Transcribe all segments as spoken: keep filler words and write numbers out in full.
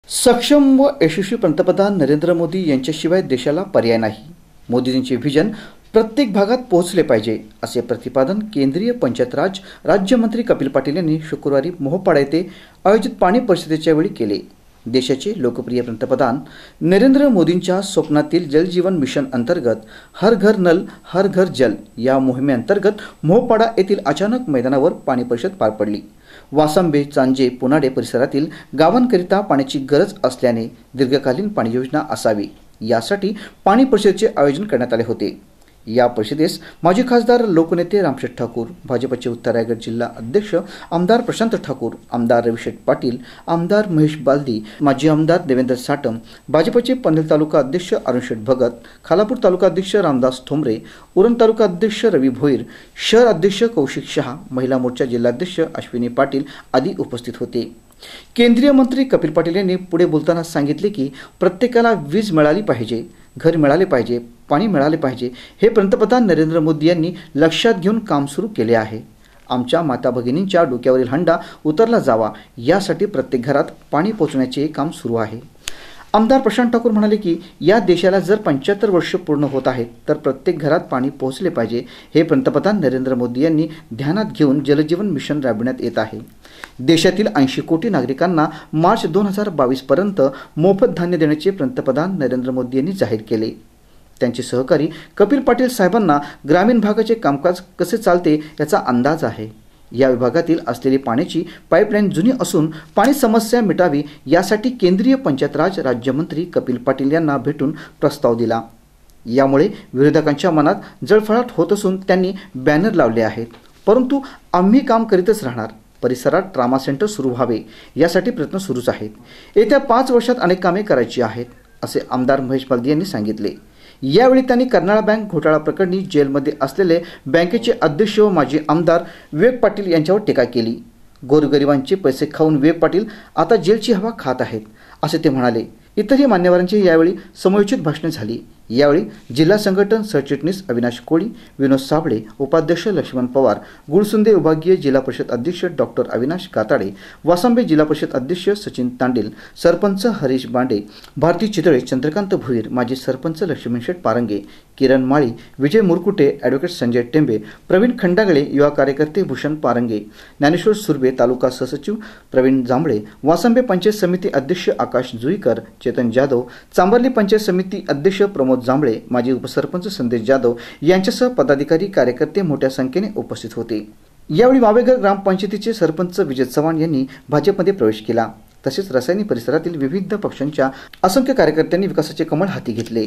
सक्षम व यशस्वी पंतप्रधान नरेंद्र मोदी यांच्याशिवाय देशाला पर्याय नाही। मोदींचे व्हिजन प्रत्येक भागात पोहोचले पाहिजे असे प्रतिपादन केंद्रीय पंचायत राज राज्यमंत्री कपिल पाटील यांनी शुक्रवारी मोहोपाडा येथे आयोजित पाणी परिषदेच्या वेळी केले। देशाचे लोकप्रिय पंतप्रधान नरेंद्र मोदींच्या स्वप्नातील जल जीवन मिशन अंतर्गत हर घर नल हर घर जल या मोहिमेअंतर्गत मोहोपाडा येथील अचानक मैदानावर पाणी परिषद पार पडली। वासंबे, चांजे, पुनाडे परिसरातील गावांकरिता पाण्याची गरज असल्याने दीर्घकालीन पाणी योजना असावी यासाठी पाणी परिषदेचे आयोजन करण्यात आले होते। या परिषदेस माजी खासदार लोकनेते रामशेठ ठाकूर, भाजपचे उत्तर रायगड जिल्हा अध्यक्ष आमदार प्रशांत ठाकूर, आमदार रविशेठ पाटील, आमदार महेश बालदी, माजी आमदार देवेंद्र साटम, भाजपचे पनवेल तालुका अध्यक्ष अरुणशेठ भगत, खालापूर तालुका अध्यक्ष रामदास ठोंबरे, उरण तालुका अध्यक्ष रवी भोईर, शहर अध्यक्ष कौशिक शहा, महिला मोर्चा जिल्हाध्यक्ष अश्विनी पाटील आदी उपस्थित होते। केंद्रीय मंत्री कपिल पाटील यांनी पुढे बोलताना सांगितले की प्रत्येकाला वीज मिळाली पाहिजे, घर मिळाले पाहिजे, पाणी मिळाले पाहिजे हे पंतप्रधान नरेंद्र मोदी यांनी लक्षात घेऊन काम सुरू केले आहे। आमच्या माता भगिनींच्या डोक्यावरील हंडा उतरला जावा यासाठी प्रत्येक घरात पाणी पोहोचण्याचे काम सुरू आहे। आमदार प्रशांत ठाकूर म्हणाले की या देशाला जर पंच्याहत्तर वर्ष पूर्ण होत आहेत तर प्रत्येक घरात पाणी पोहोचले पाहिजे हे पंतप्रधान नरेंद्र मोदी यांनी ध्यानात घेऊन जलजीवन मिशन राबविण्यात येत आहे। देशातील ऐंशी कोटी नागरिकांना मार्च दोन हजार बावीस पर्यंत मोफत धान्य देण्याचे पंतप्रधान नरेंद्र मोदी यांनी जाहीर केले। त्यांचे सहकारी कपिल पाटील साहेबांना ग्रामीण भागाचे कामकाज कसे चालते याचा अंदाज आहे। या विभागातील असलेली पाण्याची पाईपलाईन जुनी असून पाणी समस्या मिटावी यासाठी केंद्रीय पंचायत राज राज्यमंत्री कपिल पाटील यांना भेटून प्रस्ताव दिला। यामुळे विरोधकांच्या मनात जळफळाट होत असून त्यांनी बॅनर लावले आहेत, परंतु आम्ही काम करीतच राहणार। परिसरात ट्रामा सेंटर सुरू व्हावे यासाठी प्रयत्न सुरूच आहेत। येत्या पाच वर्षात अनेक कामे करायची आहेत असे आमदार महेश बालदी यांनी सांगितले। यावेळी त्यांनी कर्नाळा बँक घोटाळा प्रकरणी जेलमध्ये असलेले बँकेचे अध्यक्ष व माजी आमदार विवेक पाटील यांच्यावर टीका केली। गोरगरिबांचे पैसे खाऊन विवेक पाटील आता जेलची हवा खात आहेत असे ते म्हणाले। इतरही मान्यवरांची यावेळी समयोचित भाषणे झाली। यावेळी जिल्हा संघटन सरचिटणीस अविनाश कोळी, विनोद साबळे, उपाध्यक्ष लक्ष्मण पवार, गुळसुंदे विभागीय जिल्हा परिषद अध्यक्ष डॉक्टर अविनाश काताडे, वासंबे जिल्हा परिषद अध्यक्ष सचिन तांडेल, सरपंच हरीश बांडे, भारती चितळे, चंद्रकांत भुईर, माजी सरपंच लक्ष्मणशेठ पारंगे, किरण माळी, विजय मुरकुटे, ॲडव्होकेट संजय टेंबे, प्रवीण खंडागळे, युवा कार्यकर्ते भूषण पारंगे, ज्ञानेश्वर सुर्वे, तालुका सहसचिव प्रवीण जांभळे, वासंबे पंचायत समिती अध्यक्ष आकाश जुईकर, चेतन जाधव, चांबर्ली पंचायत समिती अध्यक्ष प्रमोद जांभळे, माजी उपसरपंच संदेश जाधव यांच्यासह पदाधिकारी कार्यकर्ते मोठ्या संख्येने उपस्थित होते। यावेळी मावेघर ग्रामपंचायतीचे सरपंच विजय चव्हाण यांनी भाजपमध्ये प्रवेश केला। तसेच रसायनी परिसरातील विविध पक्षांच्या असंख्य कार्यकर्त्यांनी विकासाचे कमळ हाती घेतले।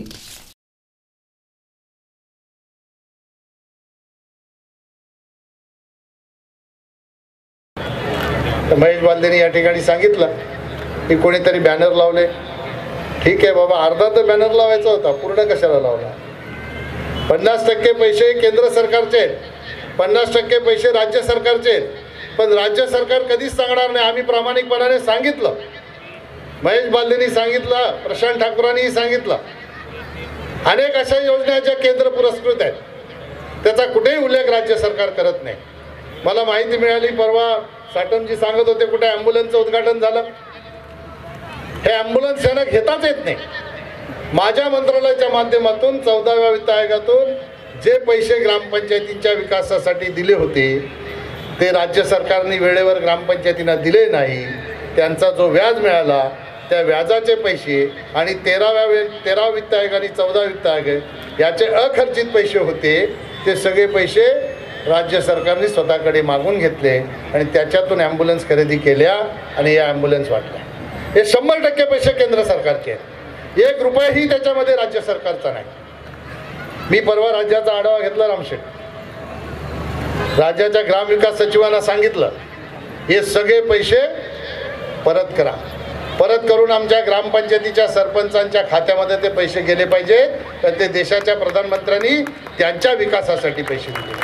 महेश बालदेनी या ठिकाणी सांगितलं की कोणीतरी बॅनर लावले। ठीक आहे बाबा, अर्धा तर बॅनर लावायचा होता, पूर्ण कशाला लावला? पन्नास टक्के पैसे केंद्र सरकारचे, पन्नास टक्के पैसे राज्य सरकारचे, पण राज्य सरकार कधीच सांगणार नाही। आम्ही प्रामाणिकपणाने सांगितलं, महेश बालदेनी सांगितलं, प्रशांत ठाकूरांनी सांगितलं, अनेक अशा योजना ज्या केंद्र पुरस्कृत आहेत त्याचा कुठेही उल्लेख राज्य सरकार करत नाही। मला माहिती मिळाली परवा, साटमजी सांगत होते कुठे ॲम्ब्युलन्सचं उद्घाटन झालं। हे ॲम्ब्युलन्स यांना घेताच येत नाही। माझ्या मंत्रालयाच्या माध्यमातून चौदाव्या वित्त आयोगातून जे पैसे ग्रामपंचायतींच्या विकासासाठी दिले होते ते राज्य सरकारने वेळेवर ग्रामपंचायतींना दिले नाही। त्यांचा जो व्याज मिळाला त्या व्याजाचे पैसे आणि तेराव्या वे तेरा वित्त आयोग आणि चौदा वित्त आयोग याचे अखर्चित पैसे होते ते सगळे पैसे राज्य सरकारने स्वतःकडे मागून घेतले आणि त्याच्यातून ॲम्ब्युलन्स खरेदी केल्या आणि या ॲम्ब्युलन्स वाटल्या। हे शंभर टक्के पैसे केंद्र सरकारचे आहेत, एक रुपयाही त्याच्यामध्ये राज्य सरकारचा नाही। मी परवा राज्याचा आढावा घेतला रामशेठ, राज्याच्या ग्रामविकास सचिवांना सांगितलं हे सगळे पैसे परत करा, परत करून आमच्या ग्रामपंचायतीच्या सरपंचांच्या खात्यामध्ये ते पैसे गेले पाहिजेत, तर ते देशाच्या प्रधानमंत्र्यांनी त्यांच्या विकासासाठी पैसे दिले।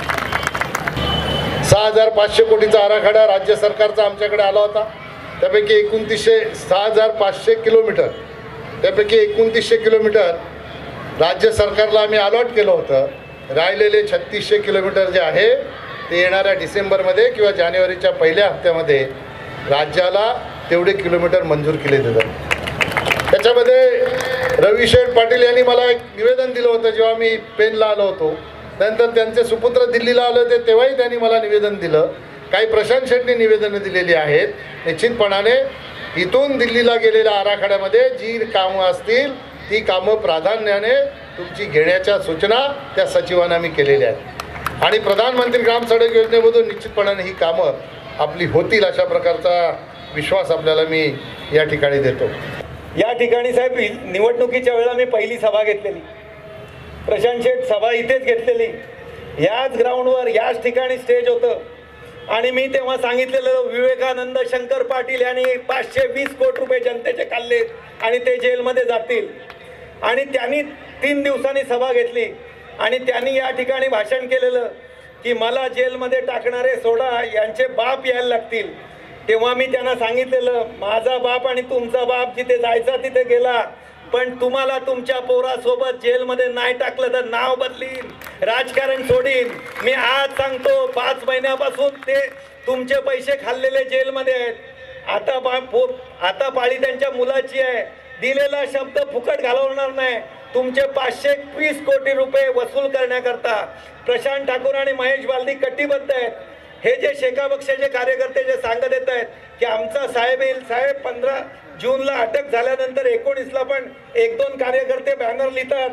सहा हजार पाचशे कोटीचा आराखडा राज्य सरकारचा आमच्याकडे आला होता, त्यापैकी एकोणतीसशे सहा हजार पाचशे किलोमीटर त्यापैकी एकोणतीसशे किलोमीटर राज्य सरकारला आम्ही अलॉट केलं होतं। राहिलेले छत्तीसशे किलोमीटर जे आहे ते येणाऱ्या डिसेंबरमध्ये किंवा जानेवारीच्या पहिल्या हप्त्यामध्ये राज्याला तेवढे किलोमीटर मंजूर केले जातात. त्याच्यामध्ये रविशेठ पाटील यांनी मला एक निवेदन दिलं होतं जेव्हा मी पेनला आलो होतो. नंतर त्यांचे सुपुत्र दिल्लीला आले होते तेव्हाही त्यांनी मला निवेदन दिलं. काही प्रशांत शेट्टी निवेदनं दिलेली आहेत. निश्चितपणाने इथून दिल्लीला गेलेल्या आराखड्यामध्ये जी कामं असतील ती कामं प्राधान्याने तुमची घेण्याच्या सूचना त्या सचिवांना मी केलेल्या आहेत आणि प्रधानमंत्री ग्राम सडक योजनेमधून निश्चितपणाने ही कामं आपली होतील अशा प्रकारचा विश्वास आपल्याला मी या ठिकाणी देतो. या ठिकाणी साहेब निवडणुकीच्या वेळेला मी पहिली सभा घेतलेली, प्रशांत शेठ सभा इथेच घेतलेली, याच ग्राउंडवर याच ठिकाणी स्टेज होतं आणि मी तेव्हा सांगितलेलं विवेकानंद शंकर पाटील यांनी पाचशे वीस कोटी रुपये जनतेचे खाल्ले आणि ते जेलमध्ये जातील. आणि त्यांनी तीन दिवसांनी सभा घेतली आणि त्यांनी या ठिकाणी भाषण केलेलं की मला जेलमध्ये टाकणारे सोडा, यांचे बाप यायला लागतील. तेव्हा मी त्यांना सांगितलेलं माझा बाप आणि तुमचा बाप जिथे जायचा तिथे गेला, पण तुम्हाला तुमच्या पोरासोबत जेलमध्ये नाही टाकलं तर नाव बदलीन, राजकारण सोडीन. मी आज सांगतो पाच महिन्यापासून ते तुमचे पैसे खाल्लेले जेलमध्ये आहेत. आता बा पो आता पाळी त्यांच्या मुलाची आहे. दिलेला शब्द फुकट घालवणार नाही. तुमचे पाचशे वीस कोटी रुपये वसूल करण्याकरता प्रशांत ठाकूर आणि महेश बालदी कटिबद्ध आहेत. हे जे शेका पक्षाचे कार्यकर्ते जे सांगत येत आहेत की आमचा साहेब येईल, साहेब पंधरा जूनला अटक झाल्यानंतर एकोणीसला पण एक दोन कार्यकर्ते बॅनर लिहितात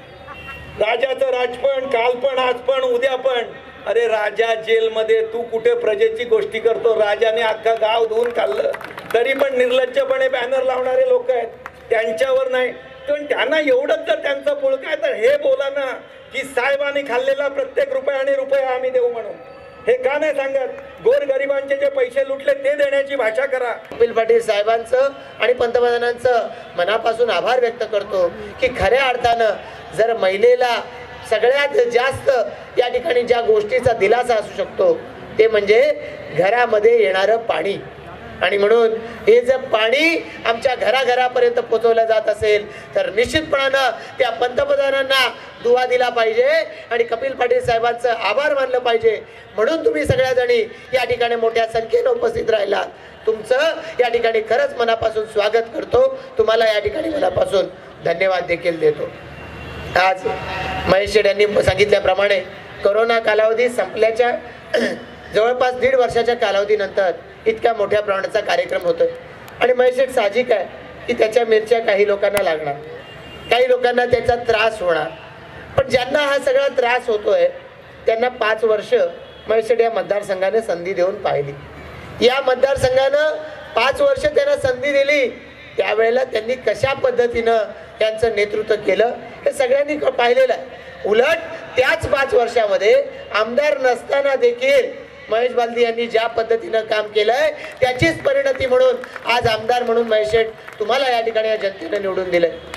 राजाचं राजपण, काल पण, आज पण, उद्या पण. अरे राजा जेलमध्ये, तू कुठे प्रजेची गोष्टी करतो? राजाने अख्खा गाव धुवून खाल्लं तरी पण निर्लज्जपणे बॅनर लावणारे लोक आहेत, त्यांच्यावर नाही. पण त्यांना एवढंच जर त्यांचं पुळक आहे तर हे बोला ना की साहेबांनी खाल्लेला प्रत्येक रुपया आणि रुपया आम्ही देऊ म्हणून. हे का नाही सांगत? गोरगरिबांचे जे पैसे लुटले ते देण्याची भाषा करा. कपिल पाटील साहेबांचं आणि पंतप्रधानांचं मनापासून आभार व्यक्त करतो की खऱ्या अर्थानं जर महिलेला सगळ्यात जास्त या ठिकाणी ज्या गोष्टीचा दिलासा असू शकतो ते म्हणजे घरामध्ये येणारं पाणी. आणि म्हणून हे जर पाणी आमच्या घराघरापर्यंत पोहोचवलं जात असेल तर निश्चितपणानं त्या पंतप्रधानांना दुवा दिला पाहिजे आणि कपिल पाटील साहेबांचं आभार मानलं पाहिजे. म्हणून तुम्ही सगळ्याजणी या ठिकाणी मोठ्या संख्येनं उपस्थित राहिला. तुमचं या ठिकाणी खरंच मनापासून स्वागत करतो. तुम्हाला या ठिकाणी मनापासून धन्यवाद देखील देतो. आज महेश शेठ यांनी सांगितल्याप्रमाणे कोरोना कालावधी संपल्याच्या जवळपास दीड वर्षाच्या कालावधीनंतर इतक्या मोठ्या प्रमाणाचा कार्यक्रम होतोय आणि महेश शेठ साहजिक आहे की त्याच्या मिरच्या काही लोकांना लागणार, काही लोकांना त्याचा त्रास होणार. पण ज्यांना हा सगळा त्रास होतोय त्यांना पाच वर्ष महेश शेठ या मतदारसंघाने संधी देऊन पाहिली. या मतदारसंघानं पाच वर्ष त्यांना संधी दिली, त्यावेळेला त्यांनी कशा पद्धतीनं त्यांचं नेतृत्व केलं हे सगळ्यांनी पाहिलेलं आहे. उलट त्याच पाच वर्षामध्ये आमदार नसताना देखील महेश बालदी यांनी ज्या पद्धतीनं काम केलंय त्याचीच परिणती म्हणून आज आमदार म्हणून महेश शेठ तुम्हाला या ठिकाणी या जनतेने निवडून दिलंय.